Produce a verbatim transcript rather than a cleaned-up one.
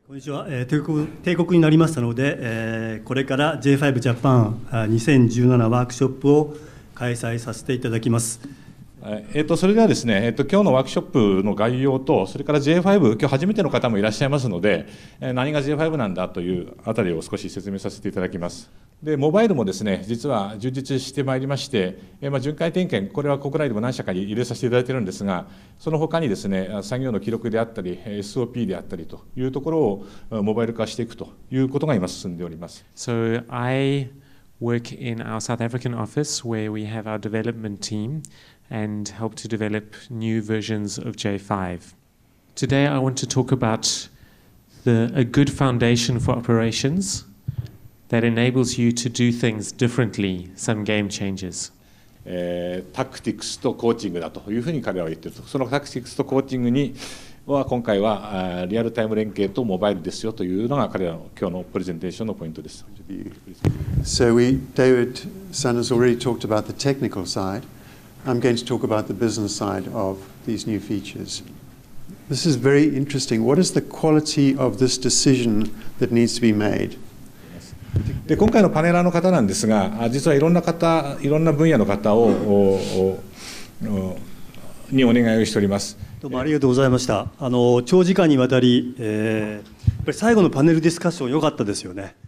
こんにちは、えー、帝国、帝国になりましたので、えー、これから ジェイファイブ ジャパンにせんじゅうななワークショップを開催させていただきます。 えー、とそれではですね、えー、と今日のワークショップの概要と、それから ジェイファイブ、今日初めての方もいらっしゃいますので、えー、何が ジェイファイブ なんだというあたりを少し説明させていただきます。でモバイルもですね、実は充実してまいりまして、えーまあ、巡回点検、これは国内でも何社かに入れさせていただいているんですが、その他にですね、作業の記録であったり、エスオーピー であったりというところをモバイル化していくということが今進んでおります。 So I work in our South African office where we have our development team and help to develop new versions of J five. Today I want to talk about the, a good foundation for operations that enables you to do things differently, some game changers. えー、タクティクスとコーチングだというふうに彼らは言っていると。そのタクティクスとコーチングには今回はリアルタイム連携とモバイルですよというのが彼らの今日のプレゼンテーションのポイントです。 So we, David Sun has already talked about the technical side. I'm going to talk about the business side of these new features. This is very interesting. What is the quality of this decision that needs to be made? で今回のパネラーの方なんですが、実はいろんな方、いろんな分野の方をにお願いをしております。 どうもありがとうございました。あの長時間にわたり、えー、やっぱり最後のパネルディスカッション良かったですよね。